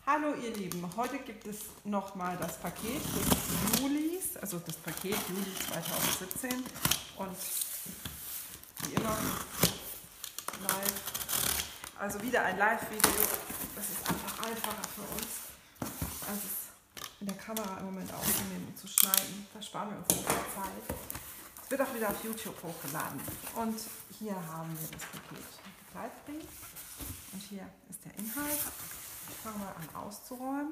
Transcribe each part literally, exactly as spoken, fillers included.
Hallo ihr Lieben, heute gibt es nochmal das Paket des Julis, also das Paket Juli zweitausendsiebzehn und wie immer live, also wieder ein Live-Video, das ist einfach einfacher für uns, als es in der Kamera im Moment aufzunehmen und zu schneiden, da sparen wir uns ein bisschen Zeit. Es wird auch wieder auf YouTube hochgeladen und hier haben wir das Paket Begleitbrief und hier ist der Inhalt. Ich fange mal an auszuräumen.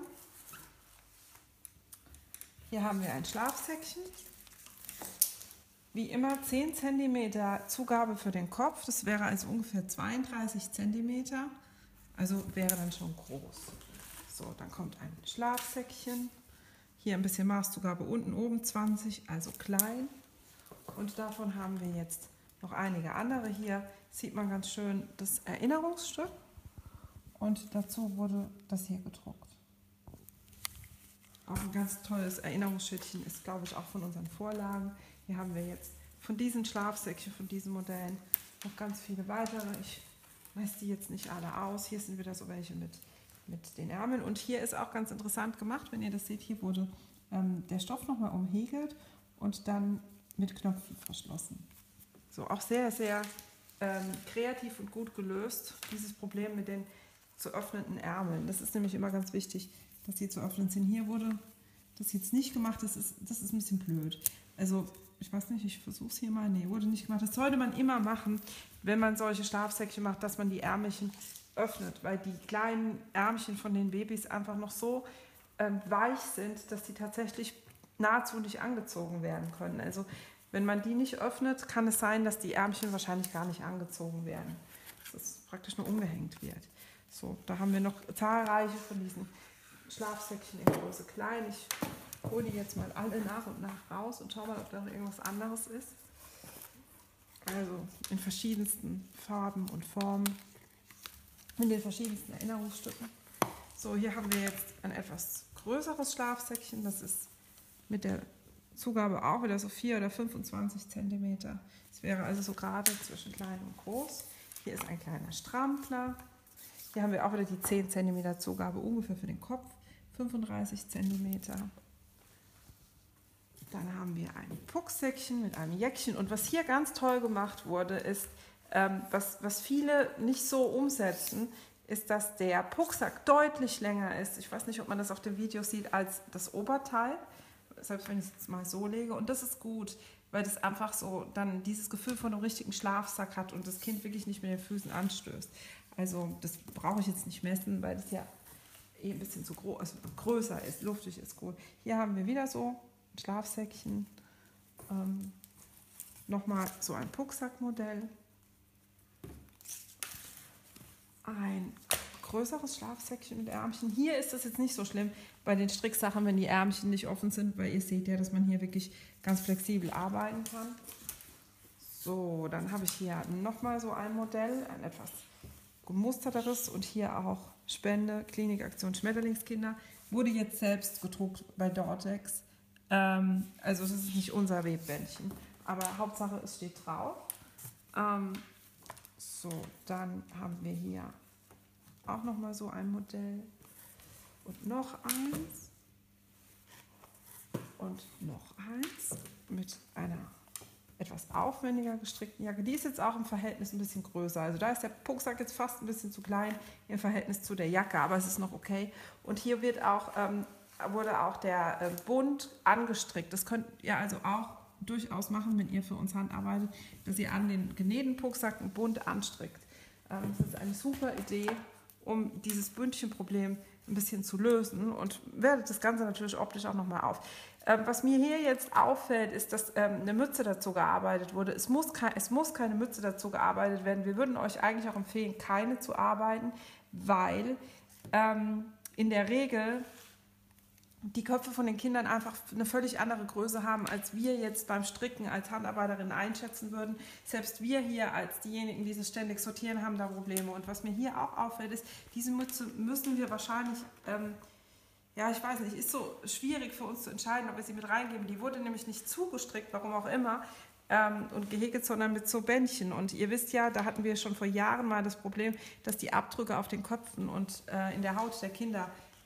Hier haben wir ein Schlafsäckchen. Wie immer zehn Zentimeter Zugabe für den Kopf. Das wäre also ungefähr zweiunddreißig Zentimeter. Also wäre dann schon groß. So, dann kommt ein Schlafsäckchen. Hier ein bisschen Maßzugabe unten, oben zwanzig, also klein. Und davon haben wir jetzt noch einige andere. Hier sieht man ganz schön das Erinnerungsstück. Und dazu wurde das hier gedruckt. Auch ein ganz tolles Erinnerungsschildchen ist, glaube ich, auch von unseren Vorlagen. Hier haben wir jetzt von diesen Schlafsäckchen, von diesen Modellen noch ganz viele weitere. Ich weiß die jetzt nicht alle aus. Hier sind wieder so welche mit, mit den Ärmeln. Und hier ist auch ganz interessant gemacht, wenn ihr das seht, hier wurde ähm, der Stoff nochmal umhegelt und dann mit Knöpfen verschlossen. So, auch sehr, sehr ähm, kreativ und gut gelöst, dieses Problem mit den zu öffnenden Ärmeln. Das ist nämlich immer ganz wichtig, dass sie zu öffnen sind. Hier wurde das jetzt nicht gemacht, das ist, das ist ein bisschen blöd. Also ich weiß nicht, ich versuche es hier mal. Nee, wurde nicht gemacht. Das sollte man immer machen, wenn man solche Schlafsäckchen macht, dass man die Ärmelchen öffnet, weil die kleinen Ärmchen von den Babys einfach noch so ähm, weich sind, dass die tatsächlich nahezu nicht angezogen werden können. Also wenn man die nicht öffnet, kann es sein, dass die Ärmchen wahrscheinlich gar nicht angezogen werden. Dass es praktisch nur umgehängt wird. So, da haben wir noch zahlreiche von diesen Schlafsäckchen in Größe klein. Ich hole die jetzt mal alle nach und nach raus und schaue mal, ob da noch irgendwas anderes ist. Also in verschiedensten Farben und Formen, in den verschiedensten Erinnerungsstücken. So, hier haben wir jetzt ein etwas größeres Schlafsäckchen. Das ist mit der Zugabe auch wieder so vier oder fünfundzwanzig Zentimeter. Das wäre also so gerade zwischen klein und groß. Hier ist ein kleiner Strampler. Hier haben wir auch wieder die zehn Zentimeter Zugabe ungefähr für den Kopf, fünfunddreißig Zentimeter. Dann haben wir ein Pucksäckchen mit einem Jäckchen. Und was hier ganz toll gemacht wurde, ist, ähm, was, was viele nicht so umsetzen, ist, dass der Pucksack deutlich länger ist. Ich weiß nicht, ob man das auf dem Video sieht, als das Oberteil, selbst wenn ich es jetzt mal so lege. Und das ist gut, weil das einfach so dann dieses Gefühl von einem richtigen Schlafsack hat und das Kind wirklich nicht mit den Füßen anstößt. Also das brauche ich jetzt nicht messen, weil das ja eh ein bisschen zu groß, also größer ist, luftig ist gut. Hier haben wir wieder so ein Schlafsäckchen, ähm, nochmal so ein Pucksackmodell, ein größeres Schlafsäckchen mit Ärmchen. Hier ist das jetzt nicht so schlimm bei den Stricksachen, wenn die Ärmchen nicht offen sind, weil ihr seht ja, dass man hier wirklich ganz flexibel arbeiten kann. So, dann habe ich hier nochmal so ein Modell, ein etwas gemusterteres und hier auch Spende, Klinikaktion Schmetterlingskinder, wurde jetzt selbst gedruckt bei Dortex. Ähm, also das ist nicht unser Webbändchen, aber Hauptsache es steht drauf. Ähm, so, dann haben wir hier auch nochmal so ein Modell und noch eins und noch eins mit einer etwas aufwendiger gestrickten Jacke. Die ist jetzt auch im Verhältnis ein bisschen größer. Also da ist der Pucksack jetzt fast ein bisschen zu klein im Verhältnis zu der Jacke, aber es ist noch okay. Und hier wird auch, ähm, wurde auch der äh, Bund angestrickt. Das könnt ihr also auch durchaus machen, wenn ihr für uns handarbeitet, dass ihr an den genähten Pucksack einen Bund anstrickt. Ähm, das ist eine super Idee, um dieses Bündchenproblem ein bisschen zu lösen und wertet das Ganze natürlich optisch auch nochmal auf. Ähm, was mir hier jetzt auffällt, ist, dass ähm, eine Mütze dazu gearbeitet wurde. Es muss, kein, es muss keine Mütze dazu gearbeitet werden. Wir würden euch eigentlich auch empfehlen, keine zu arbeiten, weil ähm, in der Regel die Köpfe von den Kindern einfach eine völlig andere Größe haben, als wir jetzt beim Stricken als Handarbeiterinnen einschätzen würden. Selbst wir hier als diejenigen, die das ständig sortieren, haben da Probleme. Und was mir hier auch auffällt, ist, diese Mütze müssen wir wahrscheinlich, ähm, ja, ich weiß nicht, ist so schwierig für uns zu entscheiden, ob wir sie mit reingeben. Die wurde nämlich nicht zugestrickt, warum auch immer, ähm, und gehäkelt, sondern mit so Bändchen. Und ihr wisst ja, da hatten wir schon vor Jahren mal das Problem, dass die Abdrücke auf den Köpfen und äh, in der Haut der Kinder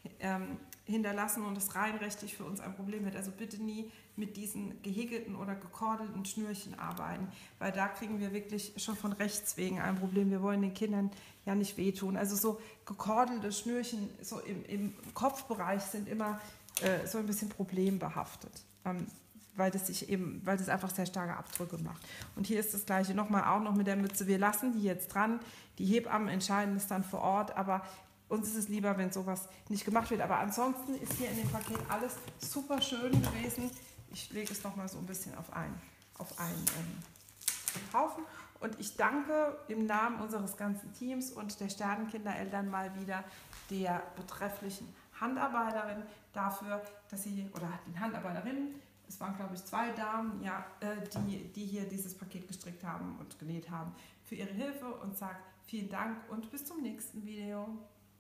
ähm, hinterlassen und es rein rechtlich für uns ein Problem wird. Also bitte nie mit diesen gehäkelten oder gekordelten Schnürchen arbeiten, weil da kriegen wir wirklich schon von Rechts wegen ein Problem. Wir wollen den Kindern ja nicht wehtun. Also so gekordelte Schnürchen so im, im Kopfbereich sind immer äh, so ein bisschen problembehaftet, ähm, weil das sich eben, weil das einfach sehr starke Abdrücke macht. Und hier ist das Gleiche nochmal auch noch mit der Mütze. Wir lassen die jetzt dran. Die Hebammen entscheiden es dann vor Ort, aber uns ist es lieber, wenn sowas nicht gemacht wird. Aber ansonsten ist hier in dem Paket alles super schön gewesen. Ich lege es nochmal so ein bisschen auf einen, auf einen ähm, Haufen. Und ich danke im Namen unseres ganzen Teams und der Sternenkindereltern mal wieder der betrefflichen Handarbeiterin dafür, dass sie, oder den Handarbeiterinnen, es waren glaube ich zwei Damen, ja, äh, die, die hier dieses Paket gestrickt haben und genäht haben, für ihre Hilfe und sage vielen Dank und bis zum nächsten Video.